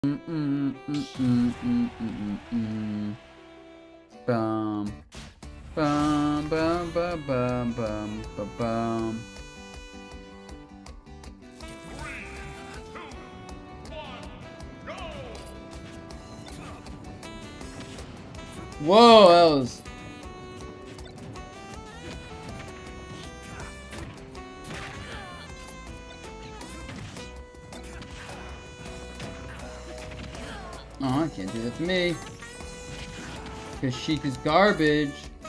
Bum, bum, bum, bum, bum, bum, bum, bum. Whoa, that was... Oh, I can't do that to me. Because Sheik is garbage.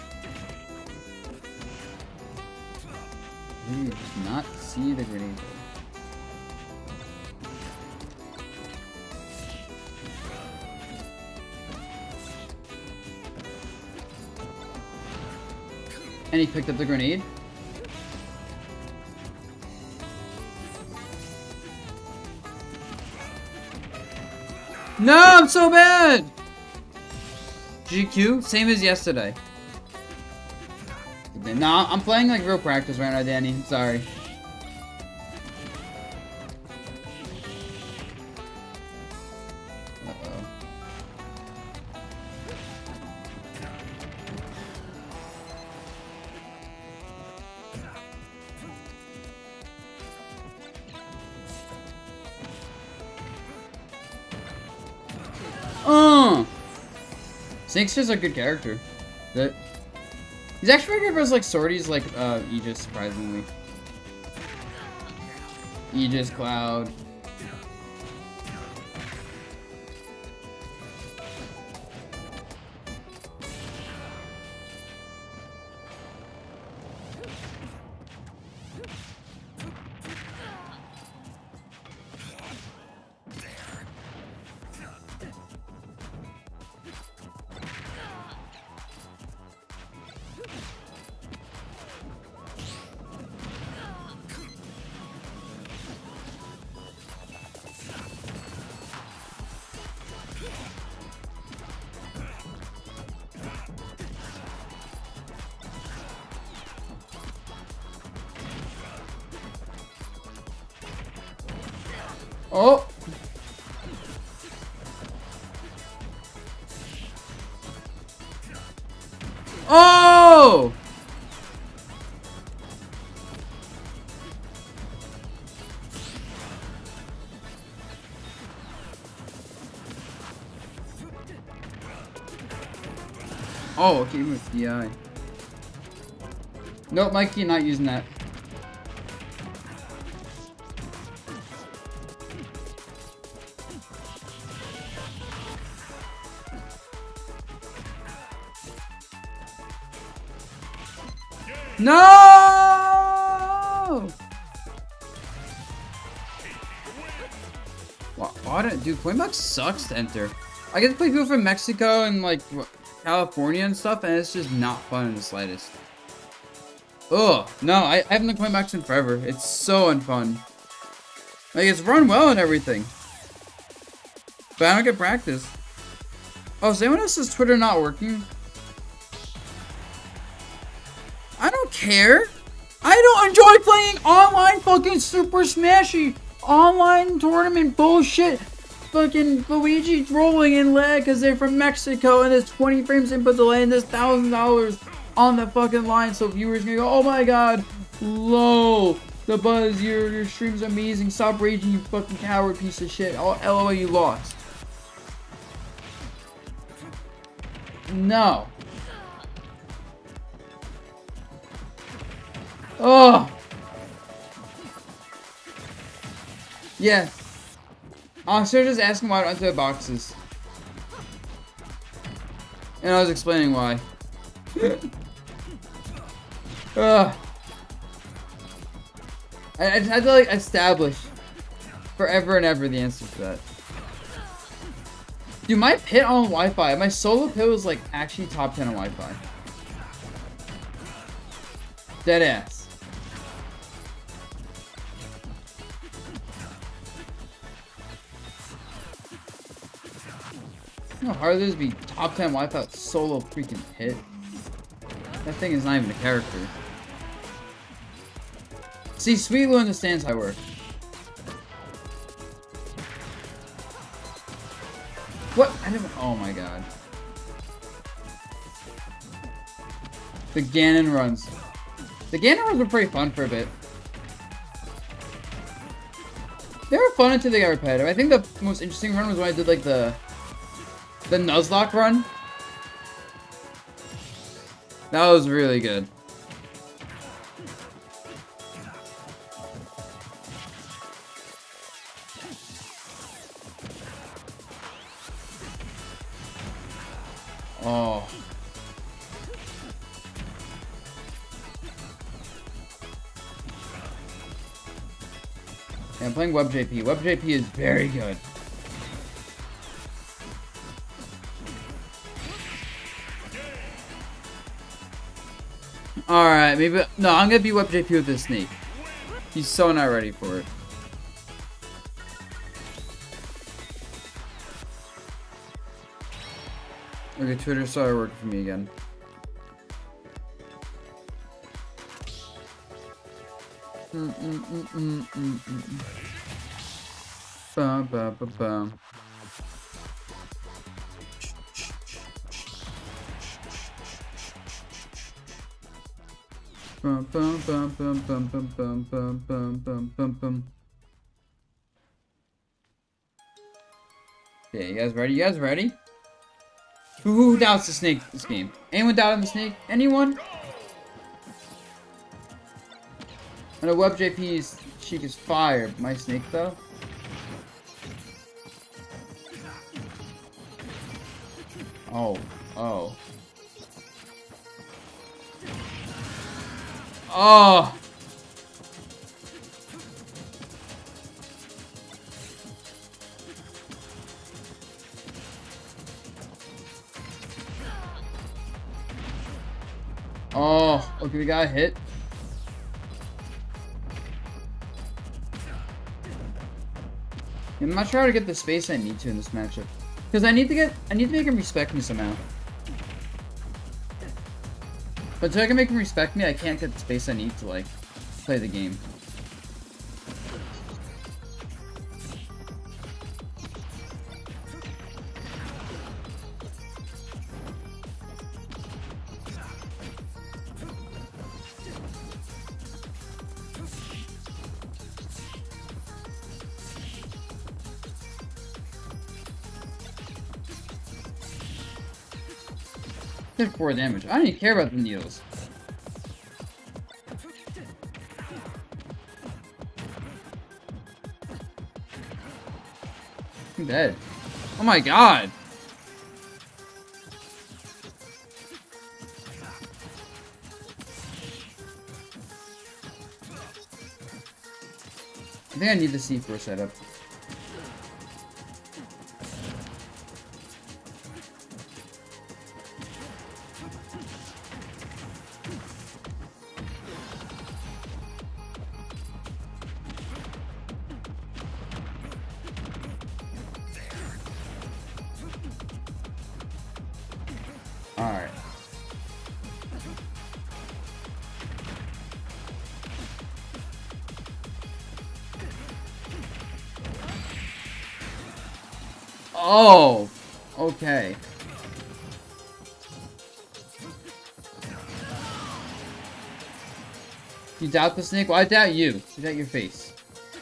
You did not see the grenade. And he picked up the grenade. No, I'm so bad! GQ, same as yesterday. Nah, I'm playing like real practice right now, Danny. I'm sorry. Snake's just a good character. He's actually very good versus like sorties like Aegis, surprisingly. Aegis, Cloud. Oh! Oh! Oh, okay, with DI. Nope, Mikey, not using that. No! Why don't, dude, Coinbox sucks to enter. I get to play people from Mexico and like California and stuff, and it's just not fun in the slightest. Ugh, no, I haven't been Coinbox in forever. It's so unfun. Like, it's run well and everything, but I don't get practice. Oh, is anyone else's Twitter not working? I don't care. I don't enjoy playing online fucking Super Smashy online tournament bullshit. Fucking Luigi rolling in lag because they're from Mexico and there's 20 frames input delay and there's $1,000 on the fucking line, so viewers gonna go, oh my god, low, the buzz, your stream's amazing, stop raging, you fucking coward piece of shit. Oh, LOL, you lost. No. Oh! Yeah. I was just asking why I went to the boxes. And I was explaining why. I just had to like establish forever and ever the answer to that. Dude, my pit on Wi-Fi, my solo pit was like actually top 10 on Wi-Fi. Dead ass. You know how hard it is to be top 10 Wi-Fi solo freaking hit? That thing is not even a character. See, Sweet Lou understands how I work. What? I didn't. Oh my god. The Ganon runs. The Ganon runs were pretty fun for a bit. They were fun until they got repetitive. I think the most interesting run was when I did like the Nuzlocke run. That was really good. Oh. Yeah, I'm playing WebJP. WebJP is very good. Alright, maybe... No, I'm gonna be WebJP with this sneak. He's so not ready for it. Okay, Twitter started working for me again. Bum, bum, bum, bum. Bum, bum, bum, bum, bum, bum, bum, bum, bum, bum, bum, bum. Yeah, you guys ready? You guys ready? Who doubts the snake this game? Anyone doubting the snake? Anyone? I know WebJP's cheek is fire, but my snake though? Oh, oh. Oh! Oh, okay, we got a hit. I'm not sure how to get the space I need to in this matchup. Because I need to make him respect me somehow. But until I can make him respect me, I can't get the space I need to, like, play the game. Did 4 damage. I don't even care about the needles. I'm dead. Oh my god! I think I need the C4 setup. Alright. Oh! Okay. You doubt the snake? Well, I doubt you. I doubt your face.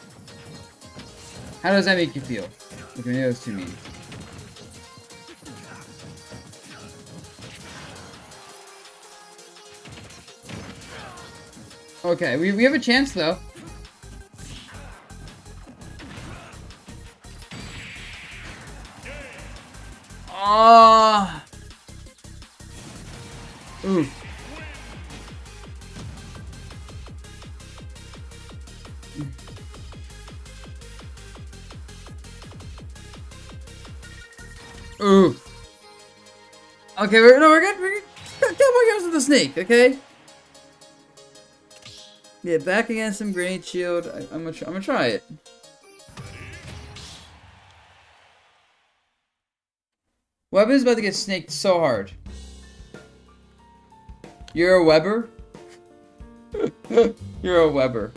How does that make you feel? Look, I know it's too mean. Okay, we have a chance though. Ah. Ooh. Ooh. Okay, we're good. We're good. Couple more games with the snake, okay? Yeah, back against some Grenade Shield. I'm gonna try it. Web is about to get snaked so hard. You're a Weber? You're a Weber.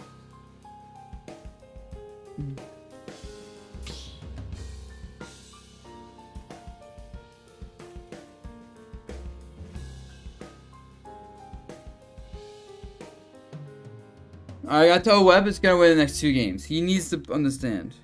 I told Webb is gonna win the next 2 games. He needs to understand.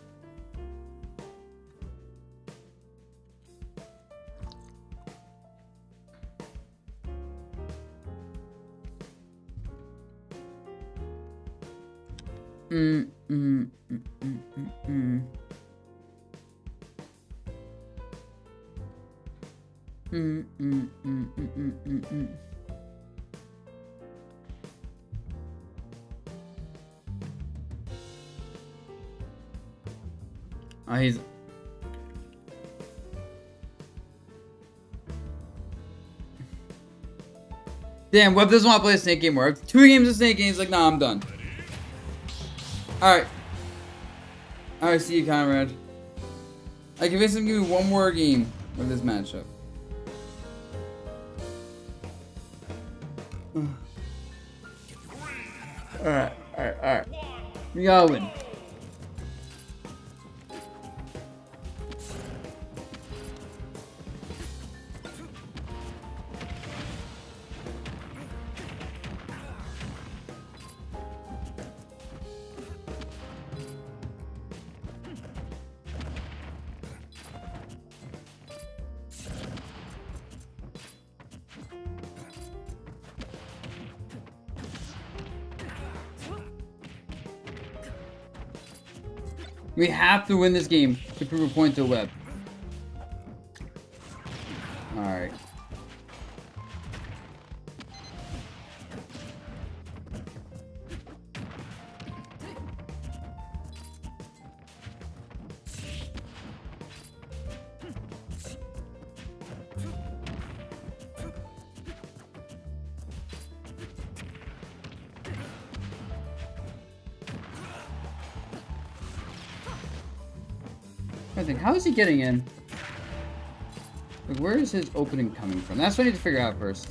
He's... Damn, Webb doesn't want to play a snake game more. 2 games of snake games, like, nah, I'm done. Alright. Alright, see you, Conrad. I convinced him to give me 1 more game with this matchup. Alright. We gotta win. We have to win this game to prove a point to Webb. Alright. I think, how is he getting in? Like, where is his opening coming from? That's what I need to figure out first.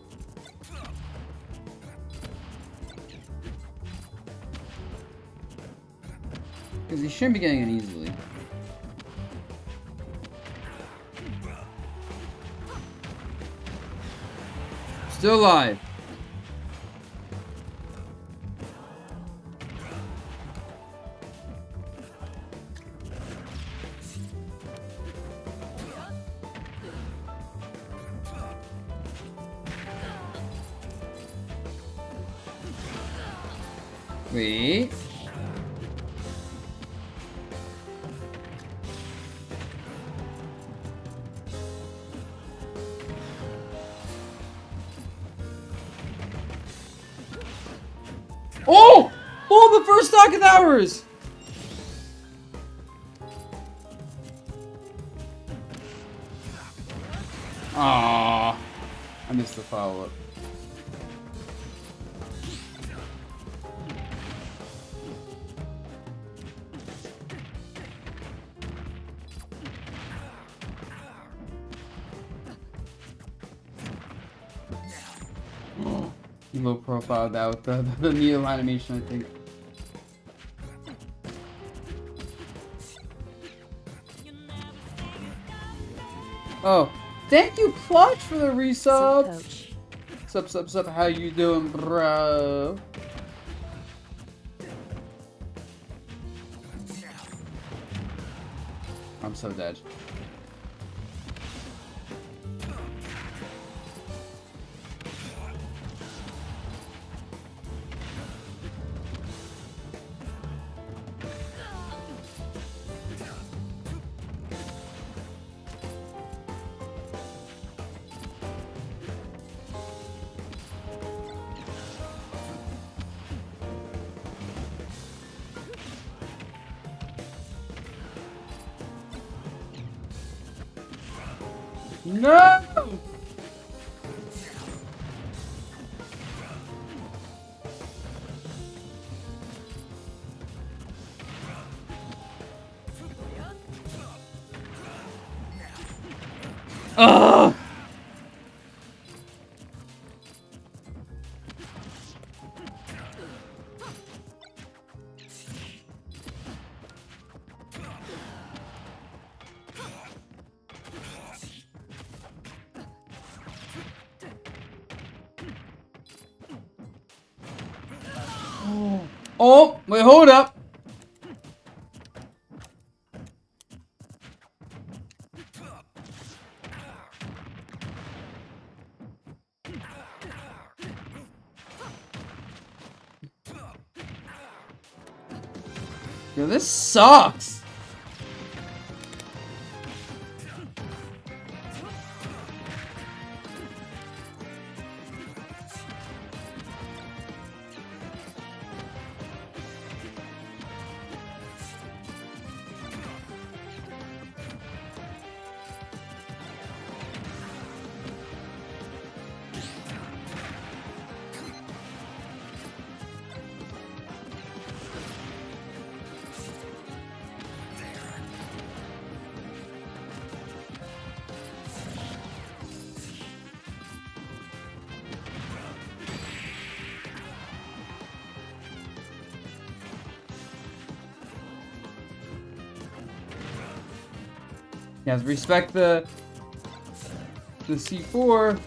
Because he shouldn't be getting in easily. Still alive. Wait. Oh! Oh, the first stock of ours! Ah, I missed the follow-up. Low profile that with the needle animation, I think. Oh, thank you, Clutch, for the resub. Sup, how you doing, bro? I'm so dead. No! Ugh! Oh. Oh, wait, hold up. Yo, this sucks. Yes, respect the C4.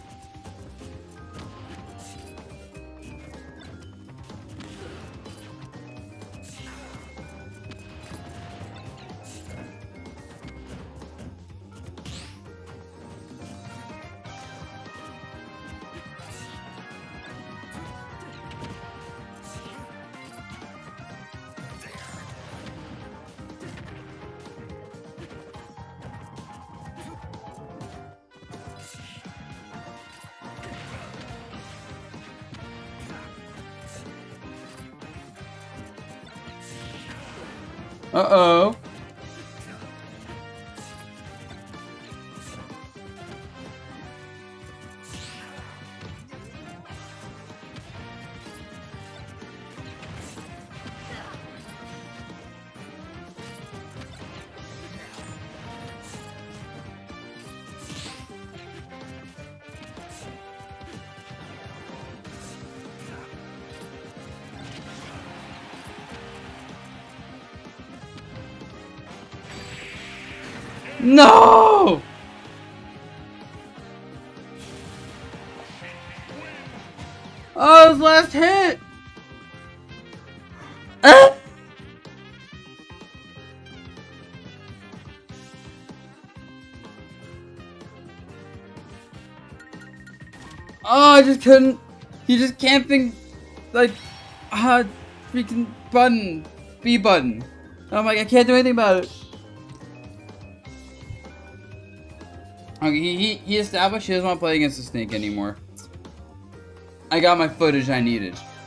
Uh-oh. No! Oh, his last hit! Ah! Oh, I just couldn't. He just can't think, like, freaking button. B button. I'm like, I can't do anything about it. Okay, he established he doesn't want to play against the snake anymore. I got my footage I needed.